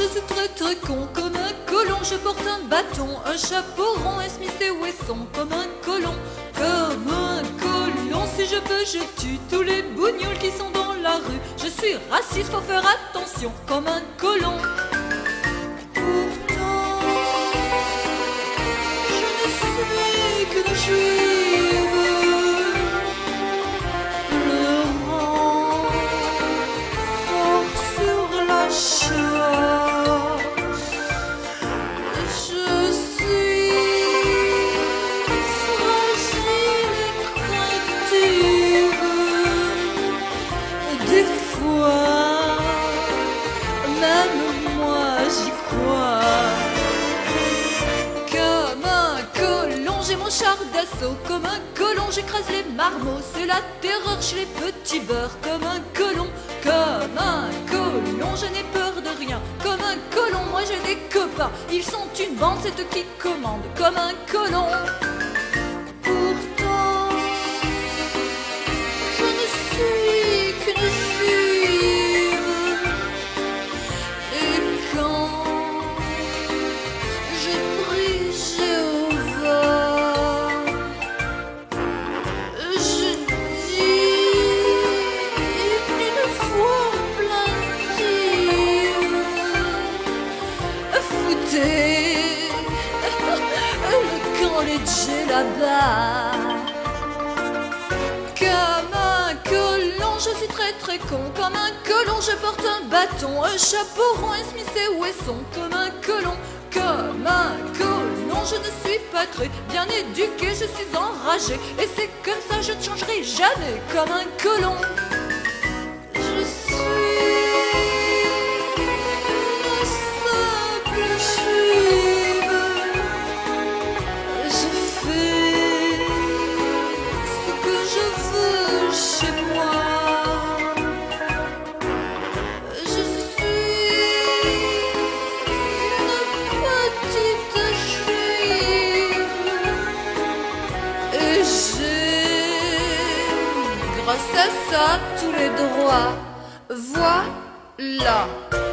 suis très con comme un colon. Je porte un bâton, un chapeau rond, un Smith et Wesson comme un colon. Comme un colon, si je peux, je tue tous les bougnoules qui sont dans la rue. Je suis raciste, faut faire attention comme un colon. Pourtant, je ne suis qu'une juive pleurant fort sur la Shoah. Je suis fragile et craintive. Des fois, même moi j'y crois. Comme un colon, j'ai mon char d'assaut. Comme un colon, j'écrase les marmots. C'est la terreur chez les petits beurs. Comme un colon, je n'ai peur de rien. Comme un colon, moi j'ai des copains. Ils sont une bande, c'est eux qui commandent. Comme un colon. Pourtant, je ne suis qu'une juive. Et quand je prie Jéhovah, je dis d'une foi plaintive: foutez le camp léger là-bas. Comme un colon, je suis très con. Comme un colon, je porte un bâton, un chapeau rond, un Smith et Wesson. Comme un colon, je ne suis pas très bien éduqué. Je suis enragé et c'est comme ça, je ne changerai jamais. Comme un colon. Je suis une simple juive. Je fais ce que je veux chez moi. Je suis une petite juive et j'ai, grâce à ça, tous les droits. Voilà.